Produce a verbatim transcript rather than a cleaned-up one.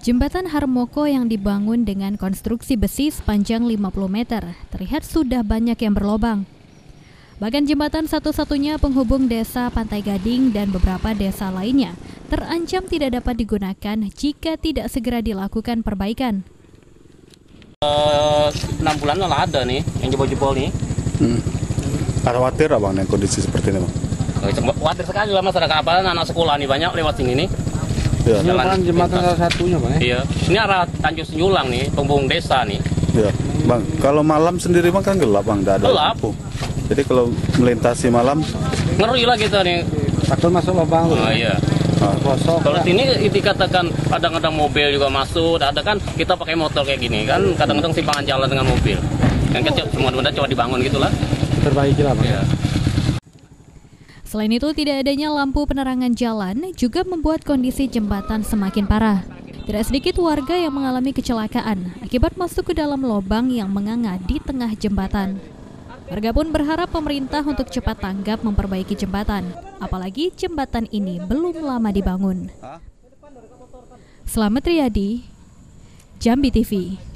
Jembatan Harmoko yang dibangun dengan konstruksi besi sepanjang lima puluh meter terlihat sudah banyak yang berlobang. Bahkan jembatan satu-satunya penghubung desa Pantai Gading dan beberapa desa lainnya terancam tidak dapat digunakan jika tidak segera dilakukan perbaikan. enam bulan lah ada nih yang jebol-jebol nih. Hmm. Khawatir abang dengan kondisi seperti ini, bang? Khawatir sekali lah masyarakat, apa anak sekolah nih banyak lewat sini nih. Ya. Ini kan jembatan salah satunya, bang. Iya, ini arah Tanjung Senyulang nih, penghubung desa nih. Ya, bang. Kalau malam sendiri bang kan gelap, bang, tidak ada Gelap. lampu. Jadi kalau melintasi malam, Ngeri lah kita nih. Takut masuk lubang. Oh iya. ah, Kosong. Kalau sini dikatakan kadang-kadang mobil juga masuk, ada kan kita pakai motor kayak gini kan, kadang-kadang simpangan jalan dengan mobil. Yang kecil semua benda coba dibangun gitulah. Terbaiki lah, bang. Iya. Selain itu, tidak adanya lampu penerangan jalan juga membuat kondisi jembatan semakin parah. Tidak sedikit warga yang mengalami kecelakaan akibat masuk ke dalam lubang yang menganga di tengah jembatan. Warga pun berharap pemerintah untuk cepat tanggap memperbaiki jembatan, apalagi jembatan ini belum lama dibangun. Slamet Riyadi, Jambi T V.